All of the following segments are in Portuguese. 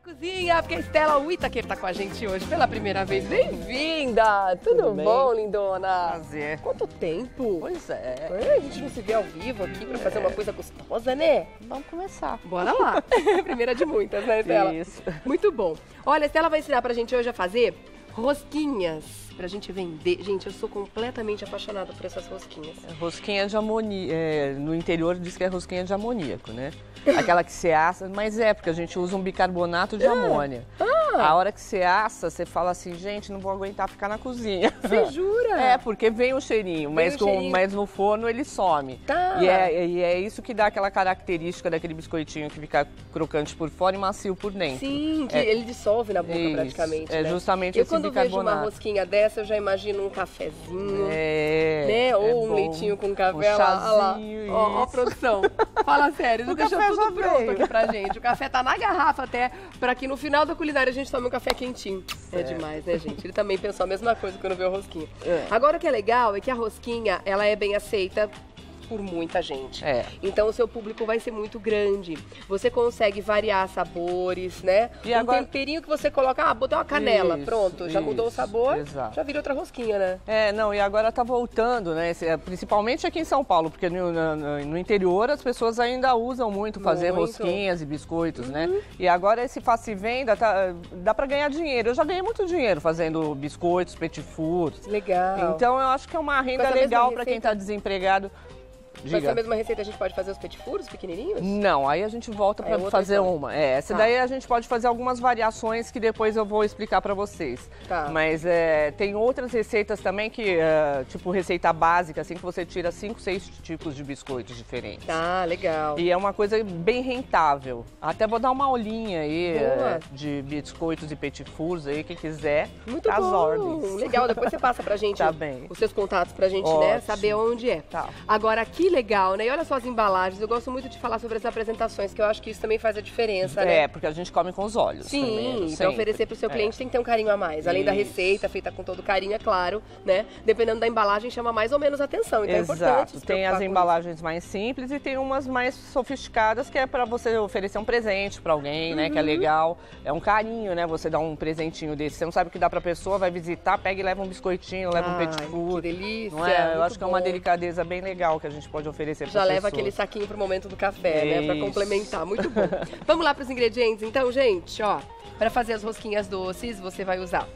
Cozinha, porque a Estela Whittaker tá com a gente hoje pela primeira vez. Bem-vinda! Tudo bom, lindona? Prazer. Quanto tempo? Pois é. A gente não se vê ao vivo aqui pra fazer uma coisa gostosa, né? Vamos começar. Bora lá. Primeira de muitas, né, Estela? Isso. Muito bom. Olha, a Estela vai ensinar pra gente hoje a fazer rosquinhas pra gente vender. Gente, eu sou completamente apaixonada por essas rosquinhas. Rosquinha de amoníaco. No interior diz que é rosquinha de amoníaco, né? Aquela que você assa, mas é porque a gente usa um bicarbonato de amônia. A hora que você assa, você fala assim, gente, não vou aguentar ficar na cozinha. Você jura? É, porque vem o cheirinho, mas no forno ele some. Tá. E é isso que dá aquela característica daquele biscoitinho que fica crocante por fora e macio por dentro. Sim, que ele dissolve na boca praticamente, É né? justamente Eu esse quando bicarbonato. vejo uma rosquinha dessa, eu já imagino um cafezinho, né? É Ou um bom. leitinho com café. Um Olha lá. chazinho, Ó, isso. produção. Fala sério, você O deixou café tudo já pronto veio. aqui pra gente. O café tá na garrafa até, pra que no final da culinária a gente tome um café quentinho. É demais, né, gente? Ele também pensou a mesma coisa quando viu a rosquinha. Agora, o que é legal é que a rosquinha, ela é bem aceita por muita gente. É. Então o seu público vai ser muito grande. Você consegue variar sabores, né? E um agora- temperinho que você coloca, botei uma canela, Isso, pronto, já mudou o isso, sabor, exato. já vira outra rosquinha, né? E agora tá voltando, né? Principalmente aqui em São Paulo, porque no interior as pessoas ainda usam muito fazer Muito. rosquinhas e biscoitos, né? E agora esse faça e venda, dá pra ganhar dinheiro. Eu já ganhei muito dinheiro fazendo biscoitos, petit fours. Legal. Então eu acho que é uma renda essa mesma legal pra quem receita? tá desempregado. Com essa Diga. mesma receita a gente pode fazer os petit fours pequenininhos? Não, aí a gente volta É para outra fazer história. uma. Essa Tá. daí a gente pode fazer algumas variações que depois eu vou explicar para vocês. Tá. Mas tem outras receitas também que, tipo receita básica, assim, que você tira 5, 6 tipos de biscoitos diferentes. Tá, legal. E é uma coisa bem rentável. Até vou dar uma aulinha aí Boa. de biscoitos e petit fours aí, quem quiser. Muito às bom. ordens. Legal, depois você passa pra gente Tá bem. os seus contatos pra gente, né, Ótimo. saber onde é. Tá. Agora, que legal, né? E olha só as embalagens, eu gosto muito de falar sobre as apresentações, que eu acho que isso também faz a diferença, né? Porque a gente come com os olhos. Sim, primeiro, para sempre. oferecer para o seu cliente tem que ter um carinho a mais. Além da Isso. receita, feita com todo carinho, é claro, né? Dependendo da embalagem, chama mais ou menos atenção. Então é importante Exato, se tem preocupar as com embalagens mais simples e tem umas mais sofisticadas que é para você oferecer um presente para alguém, né, que é legal. É um carinho, né, você dar um presentinho desse. Você não sabe o que dá para a pessoa, vai visitar, pega e leva um biscoitinho, leva um petit Ai, four. que delícia, Não é? Eu muito acho que é uma bom. delicadeza bem legal que a gente pode oferecer para Já as leva pessoas. aquele saquinho pro momento do café, né? Pra Isso. complementar. Muito bom. Vamos lá pros ingredientes, então, gente, ó. Para fazer as rosquinhas doces, você vai usar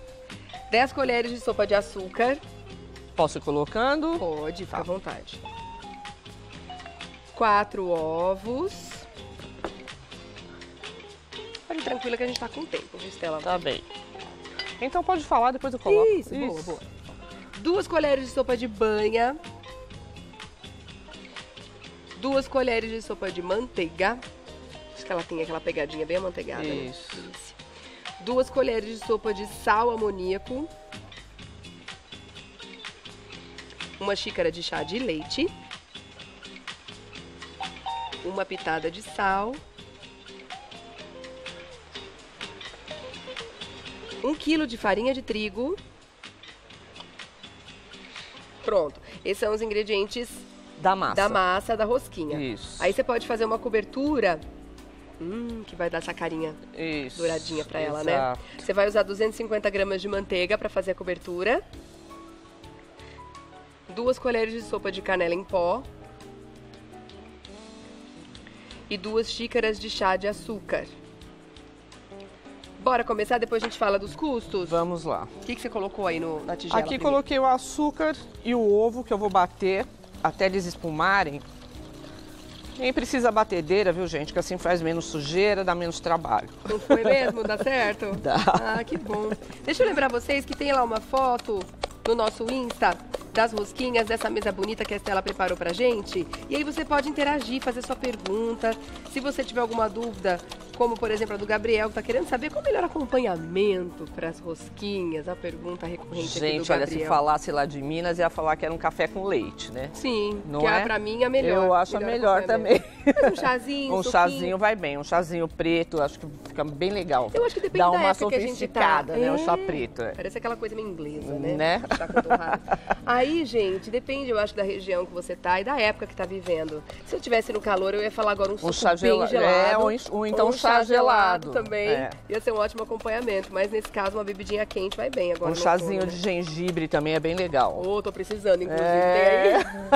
10 colheres de sopa de açúcar. Posso ir colocando? Pode, fica à vontade. 4 ovos. Pode ir tranquila que a gente tá com tempo, viu, Estela? Tá bem. Então pode falar, depois eu coloco. Isso, boa, boa. 2 colheres de sopa de banha. 2 colheres de sopa de manteiga. Acho que ela tem aquela pegadinha bem amanteigada, né? Isso. 2 colheres de sopa de sal amoníaco. 1 xícara de chá de leite. 1 pitada de sal. 1 quilo de farinha de trigo. Pronto. Esses são os ingredientes Da massa. da massa da rosquinha. Isso. Aí você pode fazer uma cobertura, que vai dar essa carinha Isso. douradinha pra ela, Exato. né? Você vai usar 250 gramas de manteiga pra fazer a cobertura. 2 colheres de sopa de canela em pó. E 2 xícaras de chá de açúcar. Bora começar? Depois a gente fala dos custos? Vamos lá. O que você colocou aí na tigela? Aqui primeiro? coloquei o açúcar e o ovo que eu vou bater até eles espumarem. Nem precisa batedeira, viu, gente? Que assim faz menos sujeira, dá menos trabalho. Não foi mesmo? Dá certo? Dá. Ah, que bom. Deixa eu lembrar vocês que tem lá uma foto no nosso Insta das rosquinhas, dessa mesa bonita que a Estela preparou pra gente. E aí você pode interagir, fazer sua pergunta. Se você tiver alguma dúvida, como por exemplo a do Gabriel, que tá querendo saber qual é o melhor acompanhamento para as rosquinhas, a pergunta recorrente aqui do Gente, olha, Gabriel. se falasse lá de Minas, ia falar que era um café com leite, né? Sim, Não que é? pra mim é a melhor. Eu acho a melhor acompanhamento. também. Mas um chazinho, Um chazinho vai bem, um chazinho preto, acho que fica bem legal. Eu acho que depende Dá da uma época que a gente tá. sofisticada, né? O chá preto. Parece aquela coisa meio inglesa, né? Né? Chá com torrado. Aí, gente, depende, eu acho, da região que você tá e da época que tá vivendo. Se eu estivesse no calor, eu ia falar agora um suco chá bem gelado. Ou então um chá gelado também. Ia ser um ótimo acompanhamento. Mas nesse caso, uma bebidinha quente vai bem agora. Um chazinho de gengibre também é bem legal. Tô precisando, inclusive. Tem aí?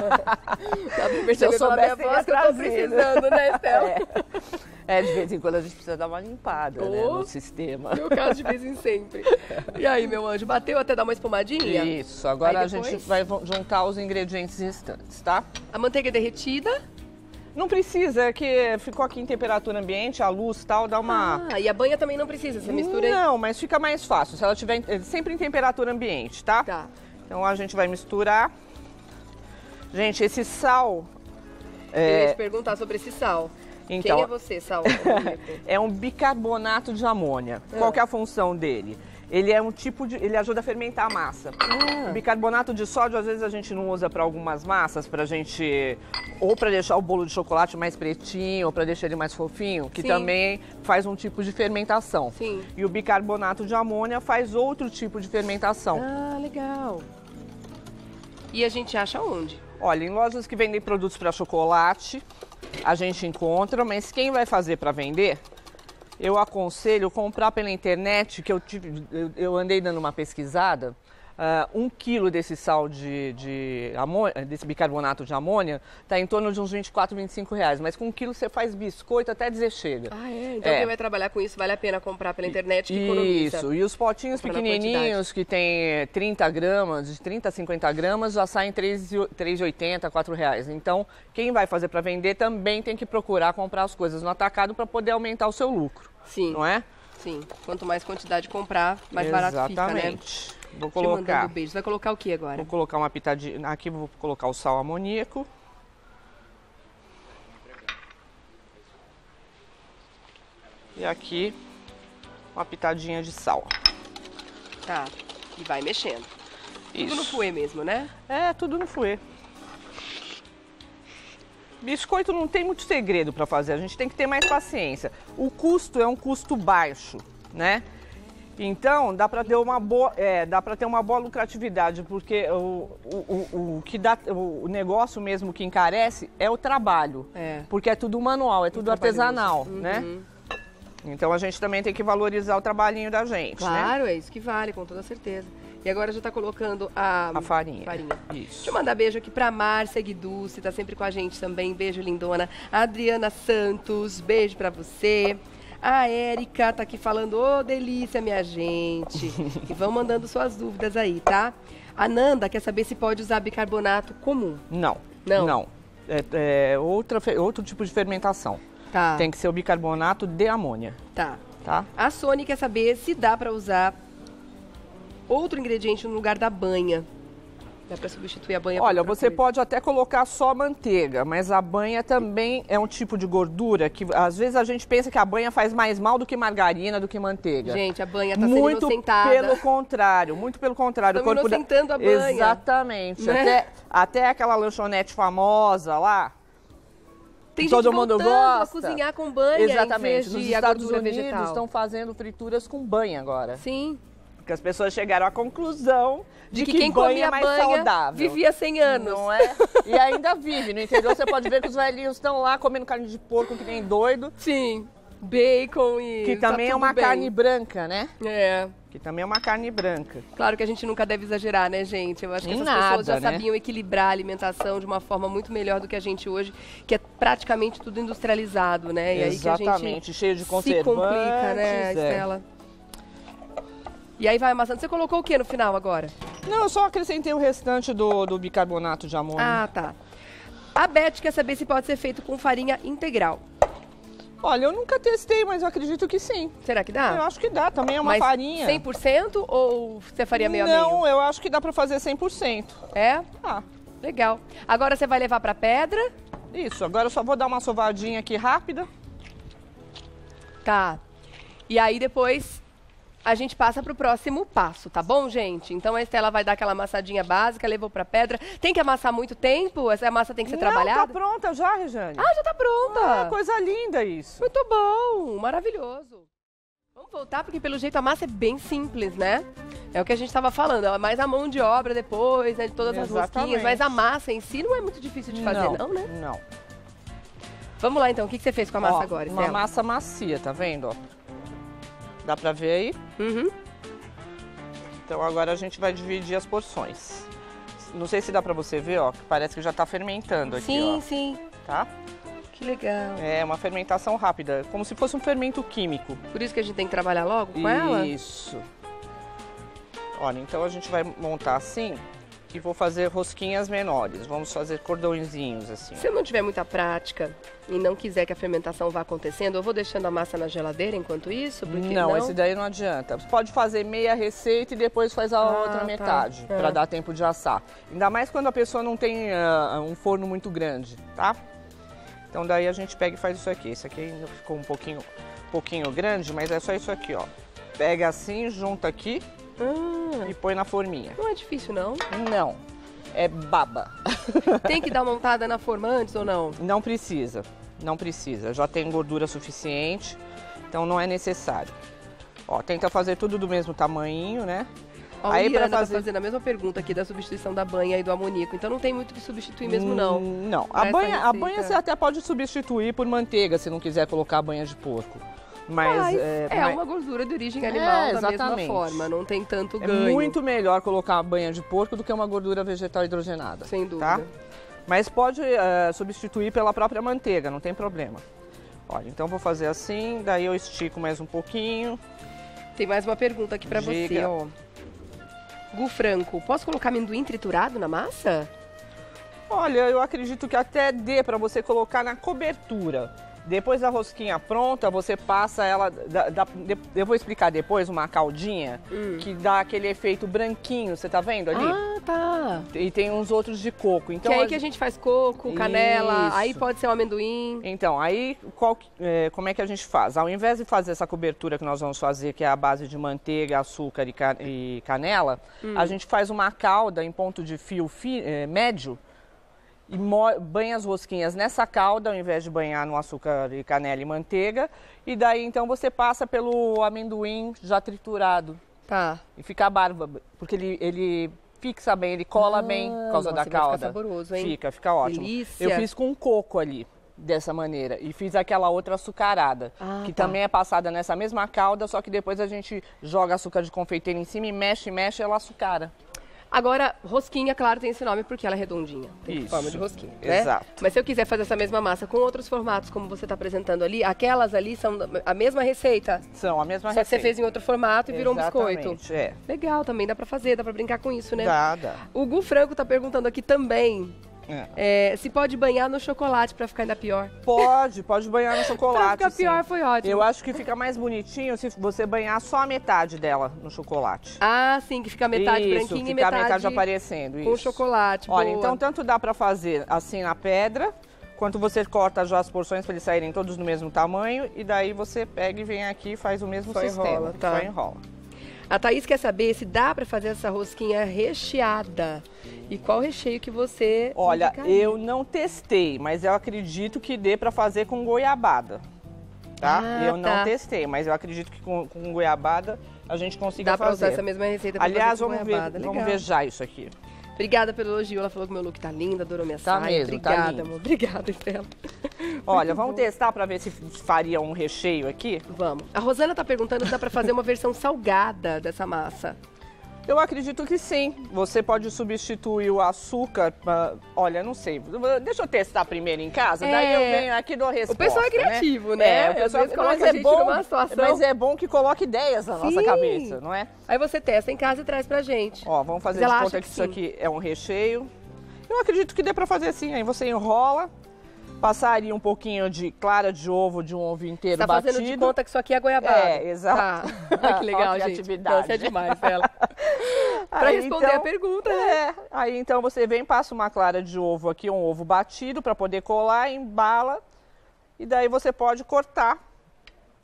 Dá pra perceber pela minha voz que eu tô precisando, né, Estela? De vez em quando a gente precisa dar uma limpada, né, no sistema. Meu caso, de vez em sempre. E aí, meu anjo, bateu até dar uma espumadinha? Isso, agora a gente vai juntar os ingredientes restantes, tá? A manteiga é derretida? Não precisa, é que ficou aqui em temperatura ambiente, a luz e tal, dá uma... E a banha também não precisa, você mistura aí? Não, mas fica mais fácil, se ela estiver sempre em temperatura ambiente, tá? Tá. Então a gente vai misturar. Gente, esse sal... Eu ia te perguntar sobre esse sal. Então, quem é você, sal? É um bicarbonato de amônia. Qual que é a função dele? Ele é um tipo de... ele ajuda a fermentar a massa. O bicarbonato de sódio, às vezes, a gente não usa para algumas massas, pra gente... ou para deixar o bolo de chocolate mais pretinho, ou para deixar ele mais fofinho, que também faz um tipo de fermentação. Sim. E o bicarbonato de amônia faz outro tipo de fermentação. Ah, legal. E a gente acha onde? Olha, em lojas que vendem produtos para chocolate, a gente encontra, mas quem vai fazer para vender... eu aconselho comprar pela internet, que eu andei dando uma pesquisada, 1 quilo desse sal desse bicarbonato de amônia está em torno de uns 24, 25 reais. Mas com 1 quilo você faz biscoito até dizer chega. Então quem vai trabalhar com isso vale a pena comprar pela internet, que economiza. Isso, e os potinhos pequenininhos que tem 30 gramas, de 30 a 50 gramas, já saem R$3,80, R$4. Então, quem vai fazer para vender também tem que procurar comprar as coisas no atacado para poder aumentar o seu lucro. Sim. Não é? Sim. Quanto mais quantidade comprar, mais barato fica, né? Exatamente. Vou colocar. Beijo. Você vai colocar o que agora? Vou colocar uma pitadinha. Aqui vou colocar o sal amoníaco. E aqui uma pitadinha de sal. Tá. E vai mexendo. Isso. Tudo no fouet mesmo, né? Tudo no fouet. Biscoito não tem muito segredo para fazer, a gente tem que ter mais paciência. O custo é um custo baixo, né? Então dá para ter uma boa lucratividade, porque o negócio mesmo que encarece é o trabalho, porque é tudo manual, é tudo artesanal, né? Então a gente também tem que valorizar o trabalhinho da gente, claro, né? É isso que vale, com toda certeza. E agora já tá colocando a farinha. Isso. Isso. Deixa eu mandar beijo aqui pra Márcia Guiducci, tá sempre com a gente também. Beijo, lindona. A Adriana Santos, beijo pra você. A Érica tá aqui falando, ô, delícia, minha gente. E vão mandando suas dúvidas aí, tá? A Nanda quer saber se pode usar bicarbonato comum. Não. Outro tipo de fermentação. Tá. Tem que ser o bicarbonato de amônia. Tá. Tá? A Sônia quer saber se dá pra usar outro ingrediente no lugar da banha. Dá pra substituir a banha por Olha, outra você coisa. pode até colocar só manteiga, mas a banha também é um tipo de gordura que às vezes a gente pensa que a banha faz mais mal do que margarina, do que manteiga. Gente, a banha tá sendo inocentada. Muito pelo contrário. Estamos inocentando a banha. Exatamente. Né? Até aquela lanchonete famosa lá. Tem todo gente mundo voltando gosta. A cozinhar com banha. Exatamente. Em vez Nos de Estados gordura Unidos vegetal. estão fazendo frituras com banha agora. Sim. Porque as pessoas chegaram à conclusão de que quem banha comia é mais banha saudável. vivia 100 anos. Não é? E ainda vive. No interior você pode ver que os velhinhos estão lá comendo carne de porco que nem doido. Sim. Bacon e... Que também tá é uma tudo bem. carne branca, né? É. Que também é uma carne branca. Claro que a gente nunca deve exagerar, né, gente? Eu acho que Em essas nada, pessoas já né? sabiam equilibrar a alimentação de uma forma muito melhor do que a gente hoje, que é praticamente tudo industrializado, né? E aí que a Exatamente, gente cheio de se conservantes. complica, né, Estela? E aí vai amassando. Você colocou o que no final agora? Não, eu só acrescentei o restante do bicarbonato de amônia. Ah, tá. A Beth quer saber se pode ser feito com farinha integral. Olha, eu nunca testei, mas eu acredito que sim. Será que dá? Eu acho que dá, também é uma Mas farinha. 100% ou você faria meio a meio? Não, eu acho que dá pra fazer 100%. É? Ah, Legal. Agora você vai levar pra pedra? isso. Agora eu só vou dar uma sovadinha aqui rápida. Tá. E aí depois a gente passa para o próximo passo, tá bom, gente? Então a Estela vai dar aquela amassadinha básica, levou para pedra. Tem que amassar muito tempo? Essa massa tem que ser trabalhada? Não, tá pronta já, Rejane. Ah, já tá pronta. Ah, coisa linda isso. Muito bom, maravilhoso. Vamos voltar, porque pelo jeito a massa é bem simples, né? É o que a gente estava falando, é mais a mão de obra depois, né, de todas as rosquinhas, mas a massa em si não é muito difícil de fazer, não, né? Não. Vamos lá, então. O que você fez com a massa agora, Uma massa macia, tá vendo? Ó? Dá pra ver aí? Uhum. Então agora a gente vai dividir as porções. Não sei se dá pra você ver, ó, que parece que já tá fermentando aqui, ó. Sim, sim. Tá? Que legal. É uma fermentação rápida, como se fosse um fermento químico. Por isso que a gente tem que trabalhar logo com ela? Isso. Olha, então a gente vai montar assim e vou fazer rosquinhas menores. Vamos fazer cordõezinhos assim. Se eu não tiver muita prática e não quiser que a fermentação vá acontecendo, eu vou deixando a massa na geladeira enquanto isso? Porque não, esse daí não adianta. Você pode fazer meia receita e depois faz a outra metade, para dar tempo de assar. Ainda mais quando a pessoa não tem um forno muito grande, tá? Então daí a gente pega e faz isso aqui. Esse aqui ainda ficou um pouquinho grande, mas é só isso aqui, ó. Pega assim, junta aqui e põe na forminha. Não é difícil, não? Não, é baba. Tem que dar uma untada na forma antes ou não? Não precisa, não precisa. Já tem gordura suficiente, então não é necessário. Ó, tenta fazer tudo do mesmo tamanho, né? Ó, aí para fazer... tá fazendo a mesma pergunta aqui da substituição da banha e do amoníaco, então não tem muito que substituir mesmo, não. Não, a banha você até pode substituir por manteiga, se não quiser colocar a banha de porco. Mas uma gordura de origem animal da mesma forma, não tem tanto ganho. É muito melhor colocar a banha de porco do que uma gordura vegetal hidrogenada. Sem dúvida. Tá? Mas pode substituir pela própria manteiga, não tem problema. Olha, então vou fazer assim, daí eu estico mais um pouquinho. Tem mais uma pergunta aqui pra você, ó. Gu Franco, posso colocar amendoim triturado na massa? Olha, eu acredito que até dê para você colocar na cobertura. Depois da rosquinha pronta, você passa ela, eu vou explicar depois, uma caldinha que dá aquele efeito branquinho, você tá vendo ali? Ah, tá. E tem uns outros de coco. Então, que é aí que a gente faz coco, canela, aí pode ser o amendoim. Então, aí como é que a gente faz? Ao invés de fazer essa cobertura que nós vamos fazer, que é a base de manteiga, açúcar e canela, a gente faz uma calda em ponto de fio médio, e banha as rosquinhas nessa calda, ao invés de banhar no açúcar e canela e manteiga. E daí, então, você passa pelo amendoim já triturado. Tá. E fica bárbaro, porque ele fixa bem, ele cola bem por causa da calda. Fica saboroso, hein? Fica ótimo. Delícia. Eu fiz com coco ali, dessa maneira. E fiz aquela outra açucarada, que também é passada nessa mesma calda, só que depois a gente joga açúcar de confeiteiro em cima e mexe, ela açucara. Agora, rosquinha, claro, tem esse nome porque ela é redondinha. Tem forma de rosquinha, né? Exato. Mas se eu quiser fazer essa mesma massa com outros formatos, como você está apresentando ali, aquelas ali são a mesma receita? São a mesma receita. Só que você fez em outro formato e virou um biscoito. É. Legal, também dá pra fazer, dá pra brincar com isso, né? Dá. O Gu Franco tá perguntando aqui também. Se pode banhar no chocolate pra ficar ainda pior. Pode banhar no chocolate. Pra ficar pior foi ótimo. Eu acho que fica mais bonitinho se você banhar só a metade dela no chocolate. Ah, sim, que fica metade branquinha e metade aparecendo. Com chocolate. Olha, boa. então tanto dá pra fazer assim na pedra, quanto você corta já as porções para eles saírem todos no mesmo tamanho, e daí você pega e vem aqui e faz o mesmo sistema. Só enrola. A Thaís quer saber se dá para fazer essa rosquinha recheada. E qual recheio que você... Olha, eu não testei, mas eu acredito que dê para fazer com goiabada, tá? Eu não testei, mas eu acredito que com goiabada a gente consiga fazer. Dá para usar essa mesma receita para fazer com goiabada. Vamos ver já isso aqui. Obrigada pelo elogio, ela falou que meu look tá lindo, adorou minha saia. Mesmo, obrigada, lindo. amor. Obrigada, Estela. Olha, vamos testar para ver se faria um recheio aqui? Vamos. A Rosana tá perguntando se dá para fazer uma versão salgada dessa massa. Eu acredito que sim. Você pode substituir o açúcar. Olha, não sei. Deixa eu testar primeiro em casa, daí eu venho aqui e dou a resposta. O pessoal é criativo, né? O pessoal coloca a gente numa situação. Mas é bom que coloque ideias na nossa cabeça, não é? Aí você testa em casa e traz pra gente. Ó, vamos fazer de conta que isso aqui é um recheio. Eu acredito que dê pra fazer assim. Aí você enrola. Passaria um pouquinho de clara de ovo, de um ovo inteiro batido. Tá fazendo de conta que isso aqui é goiabada. Exato. Tá. Que legal, gente. Isso é demais, ela. Pra responder a pergunta, né? Aí então você vem, passa uma clara de ovo aqui, um ovo batido para poder colar, embala. E daí você pode cortar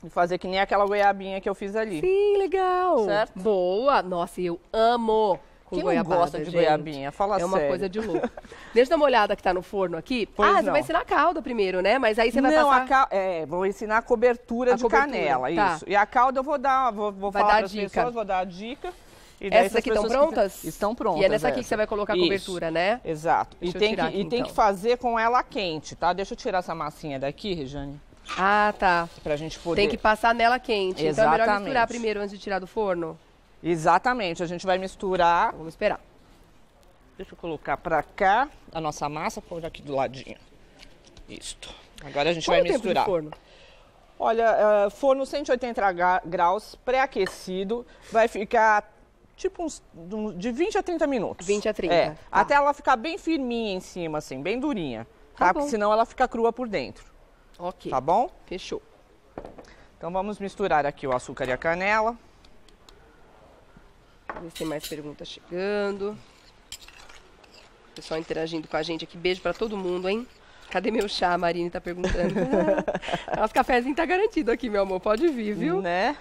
E fazer que nem aquela goiabinha que eu fiz ali. Sim, legal. Certo? Boa. Nossa, eu amo com Quem goiabada, não gosta de gente? goiabinha? Fala É uma sério. coisa de louco. Deixa eu dar uma olhada que tá no forno aqui. Pois Você não. vai ensinar a calda primeiro, né? Mas aí você vai Não, passar... vou ensinar a cobertura A de cobertura, canela, tá. isso. E a calda eu vou dar, vou Vai falar dar para as dica. pessoas, vou dar a dica. E daí Essas aqui essas estão pessoas que prontas? Estão prontas. E é nessa aqui que essa. você vai colocar a Isso. cobertura, né? Exato. Deixa E eu tem, tirar que, aqui, e tem então. que fazer com ela quente, tá? Deixa eu tirar essa massinha daqui, Regiane, Ah, tá. pra gente poder... Tem que passar nela quente. Então é melhor Exatamente. misturar primeiro antes de tirar do forno? Exatamente, a gente vai misturar. Vamos esperar. Deixa eu colocar pra cá a nossa massa, pôr aqui do ladinho. Isto. Agora a gente Qual vai é o tempo de misturar. forno? Olha, forno 180 graus, pré-aquecido, vai ficar tipo de 20 a 30 minutos. 20 a 30. É, Tá. até ela ficar bem firminha em cima, assim, bem durinha. Tá Tá? bom. Porque senão ela fica crua por dentro, Ok. tá bom? Fechou. Então vamos misturar aqui o açúcar e a canela. Vamos ver se tem mais perguntas chegando. Pessoal interagindo com a gente aqui. Beijo pra todo mundo, hein? Cadê meu chá? A Marine tá perguntando. Nosso cafezinho tá garantido aqui, meu amor. Pode vir, viu? Né?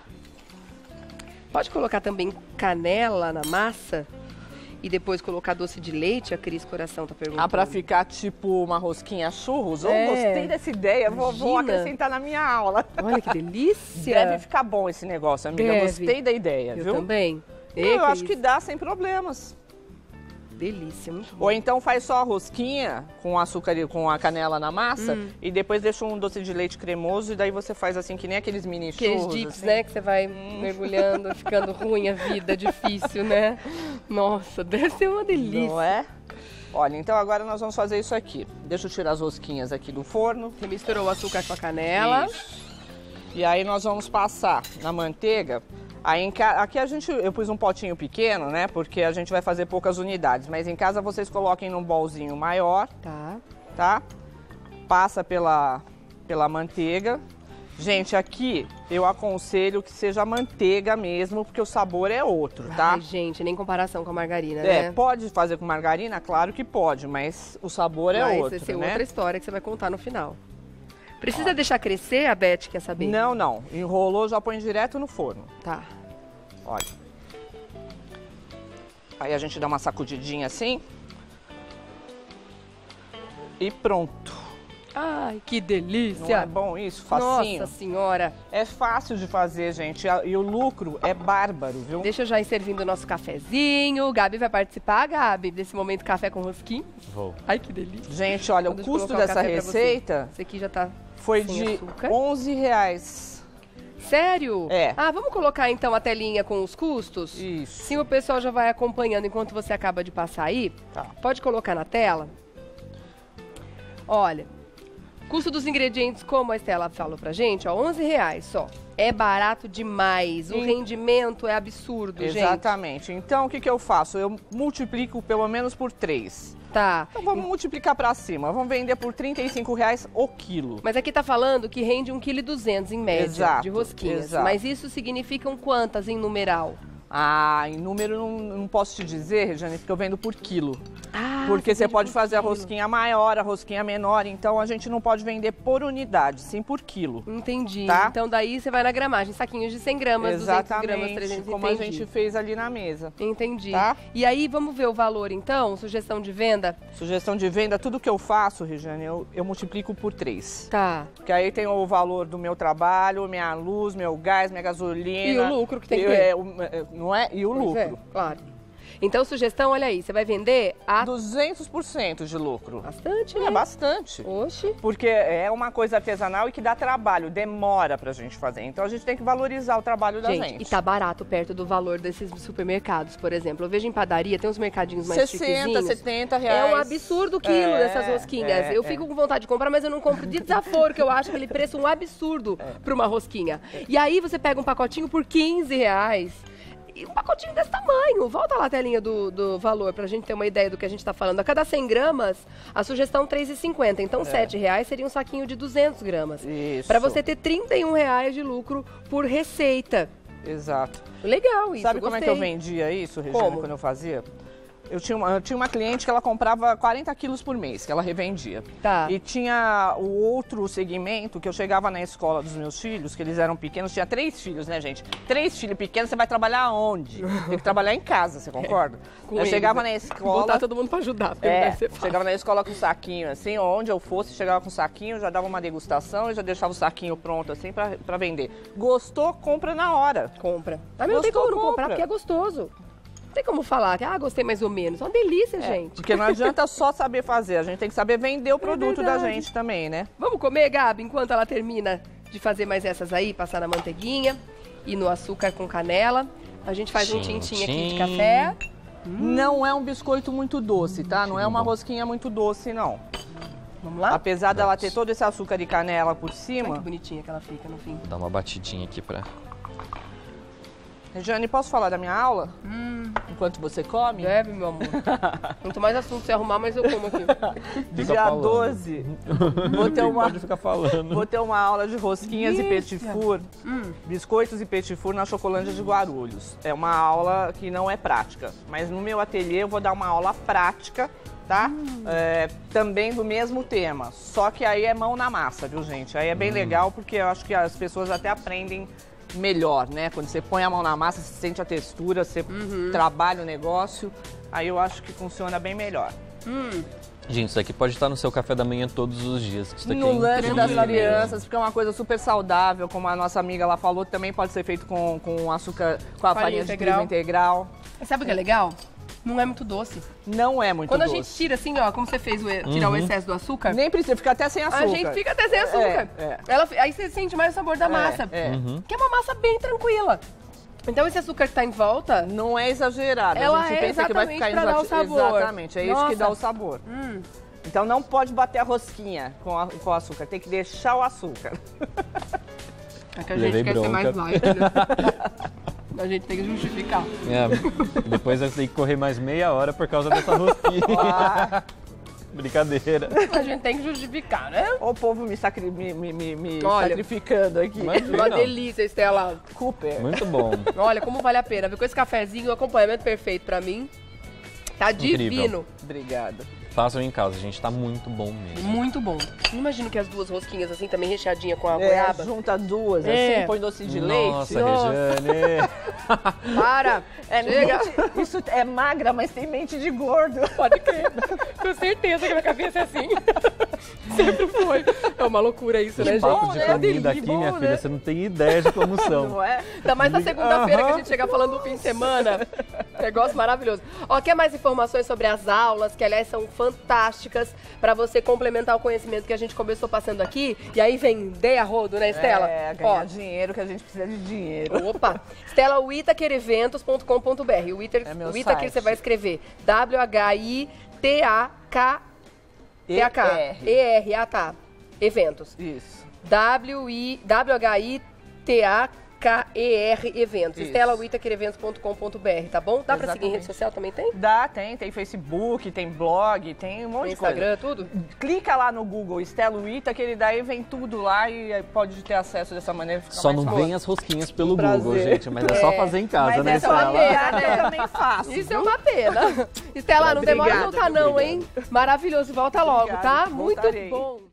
Pode colocar também canela na massa e depois colocar doce de leite? A Cris Coração tá perguntando. Ah, pra ficar tipo uma rosquinha churros? É. Eu gostei dessa ideia, vou Imagina. acrescentar na minha aula. Olha que delícia. Deve ficar bom esse negócio, amiga. Deve. Gostei da ideia, Eu viu? também. Não, eu acho que dá sem problemas. Delícia, muito bom. Ou então faz só a rosquinha com açúcar e com a canela na massa e depois deixa um doce de leite cremoso e daí você faz assim que nem aqueles mini Aqueles churros. dips, assim. né? Que você vai mergulhando, ficando ruim a vida, difícil, né? Nossa, deve ser uma delícia. Não é? Olha, então agora nós vamos fazer isso aqui. Deixa eu tirar as rosquinhas aqui do forno. Você misturou o açúcar com a canela. Isso. E aí nós vamos passar na manteiga. Aí aqui eu pus um potinho pequeno, né? Porque a gente vai fazer poucas unidades. Mas em casa vocês coloquem num bolzinho maior, Tá. tá? Passa pela manteiga. Gente, aqui eu aconselho que seja manteiga mesmo, porque o sabor é outro, tá? Ai, gente, nem comparação com a margarina, É, né? pode fazer com margarina? Claro que pode, mas o sabor é outro, Vai ser né? outra história que você vai contar no final. Precisa deixar crescer, a Beth quer saber? Não, não. Enrolou, já põe direto no forno. Tá. Olha. Aí a gente dá uma sacudidinha assim. E pronto. Ai, que Não delícia. é bom isso? Facinho. Nossa senhora. É fácil de fazer, gente. E o lucro é bárbaro, viu? Deixa eu já ir servindo o nosso cafezinho. Gabi vai participar, Gabi, desse momento café com rosquinha? Vou. Ai, que delícia. Gente, olha, o Deixa eu custo colocar o dessa café pra você. receita Esse aqui já tá foi sem de açúcar. R$11. Sério? É. Ah, vamos colocar então a telinha com os custos? Isso. Sim, o pessoal já vai acompanhando enquanto você acaba de passar aí. Tá. Pode colocar na tela. Olha, custo dos ingredientes, como a Estela falou pra gente, ó, R$11 só. É barato demais. O Sim. rendimento é absurdo, gente. Exatamente. Então, o que eu faço? Eu multiplico pelo menos por 3. Tá. Então, vamos multiplicar pra cima. Vamos vender por R$35 o quilo. Mas aqui tá falando que rende 1,2 kg em média Exato, de rosquinhas. exato. Mas isso significam quantas em numeral? Ah, em número não posso te dizer, Regiane, porque eu vendo por quilo. Ah, Porque você vende pode por fazer a quilo. rosquinha maior, a rosquinha menor, então a gente não pode vender por unidade, sim por quilo. Entendi. Tá? Então daí você vai na gramagem, saquinhos de 100 gramas, 200 gramas, Exatamente, 300, como a entendi. gente fez ali na mesa. Entendi. Tá? E aí, vamos ver o valor então? Sugestão de venda? Sugestão de venda, tudo que eu faço, Regiane, eu multiplico por 3. Tá. Porque aí tem o valor do meu trabalho, minha luz, meu gás, minha gasolina. E o lucro que tem que ter. Não é? E o Pois lucro. é, claro. Então, sugestão, olha aí, você vai vender a 200% de lucro. bastante, né? É bastante. Oxe. Porque é uma coisa artesanal e que dá trabalho, demora pra gente fazer. Então a gente tem que valorizar o trabalho da gente. E tá barato perto do valor desses supermercados, por exemplo. Eu vejo em padaria, tem uns mercadinhos mais 60, chiquezinhos. 70 É reais. um absurdo o quilo dessas rosquinhas. Eu fico com vontade de comprar, mas eu não compro de desaforo, que eu acho aquele preço um absurdo pra uma rosquinha. E aí você pega um pacotinho por R$15. E um pacotinho desse tamanho. Volta lá a telinha do valor pra gente ter uma ideia do que a gente tá falando. A cada 100 gramas, a sugestão R$3,50. Então, R$7 seria um saquinho de 200 gramas. Isso. Pra você ter R$31 de lucro por receita. Exato. Legal isso, Sabe como é que eu gostei. vendia isso, Regiane, Como? quando eu fazia? Eu tinha uma cliente que ela comprava 40 quilos por mês, que ela revendia. Tá. E tinha o outro segmento, que eu chegava na escola dos meus filhos, que eles eram pequenos, tinha 3 filhos, né, gente? 3 filhos pequenos, você vai trabalhar onde? Tem que trabalhar em casa, você concorda? Eu chegava na escola... Botar todo mundo pra ajudar, porque não deve ser fácil. Chegava na escola com o saquinho, assim, onde eu fosse, chegava com o saquinho, já dava uma degustação e já deixava o saquinho pronto, assim, pra vender. Gostou, compra na hora. Compra. Mas não tem como não comprar, porque é gostoso. Não tem como falar que, gostei mais ou menos. É uma delícia, gente. Porque não adianta só saber fazer, a gente tem que saber vender o produto da gente também, né? Vamos comer, Gabi, enquanto ela termina de fazer mais essas aí, passar na manteiguinha e no açúcar com canela. A gente faz um tintim aqui de café. Não é um biscoito muito doce, tá? Não é uma rosquinha muito doce, não. Vamos lá? Apesar dela ter todo esse açúcar e canela por Olha cima. que bonitinha que ela fica no fim. Vou dar uma batidinha aqui pra... Regiane, posso falar da minha aula? Enquanto você come? Deve, meu amor. Quanto mais assunto você arrumar, mais eu como aqui. Dia 12, Pode ficar falando. vou ter uma aula de rosquinhas e petit four, biscoitos e petit four na Chocolândia de Guarulhos. É uma aula que não é prática, mas no meu ateliê eu vou dar uma aula prática, tá? Também do mesmo tema, só que aí é mão na massa, viu, gente? Aí é bem legal porque eu acho que as pessoas até aprendem melhor, né? Quando você põe a mão na massa, você sente a textura, você trabalha o negócio, aí eu acho que funciona bem melhor. Gente, isso aqui pode estar no seu café da manhã todos os dias. Que isso daqui No é lanche incrível. das crianças, porque é uma coisa super saudável, como a nossa amiga lá falou, também pode ser feito com açúcar, com a farinha de trigo integral. E sabe o que é legal? Não é muito doce. Não é muito Quando doce. a gente tira assim, ó, como você fez, tirar o excesso do açúcar, Nem precisa, fica até sem açúcar. a gente fica até sem açúcar. Aí você sente mais o sabor da massa. Que é uma massa bem tranquila. Então esse açúcar que tá em volta... Não é exagerado. Ela a gente é pensa que vai exatamente ficar pra dar o sabor. Exatamente, é isso que dá o sabor. Então não pode bater a rosquinha com o açúcar, tem que deixar o açúcar. É que a gente quer ser mais light, né? A gente tem que justificar. Depois eu tenho que correr mais meia hora por causa dessa rosquinha. Brincadeira. A gente tem que justificar, né? Olha o povo me sacrificando aqui. Imagina. Uma delícia, Estela. Cooper. Muito bom. Olha, como vale a pena. Viu? Com esse cafezinho, o acompanhamento perfeito pra mim. Tá Incrível. divino. Obrigada. Façam em casa, gente. Tá muito bom mesmo. Muito bom. Imagino que as duas rosquinhas assim, também recheadinha com a goiaba. Junta duas, assim, põe doce de leite. Nossa, Regiane. Para! Chega! Isso é magra, mas tem mente de gordo. Pode crer. Tenho certeza que minha cabeça é assim. Sempre foi. É uma loucura isso, né, gente? Papo de É comida aqui, bom, minha né? filha, você não tem ideia de como são. Não é? Ainda mais na segunda-feira que a gente chega falando do fim de semana. Negócio maravilhoso. Ó, quer mais informações sobre as aulas, que aliás são fantásticas, pra você complementar o conhecimento que a gente começou passando aqui. E aí vender a rodo, né, Estela? Ganhar dinheiro, que a gente precisa de dinheiro. Opa! Estela, whittakereventos.com.br. O Whittaker você vai escrever WHITAKER, eventos. Isso. WHITAKER eventos. Estela, whittakereventos.com.br, tá bom? Dá pra seguir em rede social também, tem? Dá, tem Facebook, tem blog, tem um monte de coisa. Instagram, tudo? Clica lá no Google, Estela Whitta, que ele daí vem tudo lá e pode ter acesso dessa maneira. Fica Só mais não fácil. vem as rosquinhas pelo Prazer. Google, gente. Mas é só fazer em casa, Mas né, essa é uma Estela? pena, né? Eu também faço. Isso é uma pena. Estela, não demora não, tá não, hein? Maravilhoso, volta logo, Obrigada, tá? Muito voltarei. bom.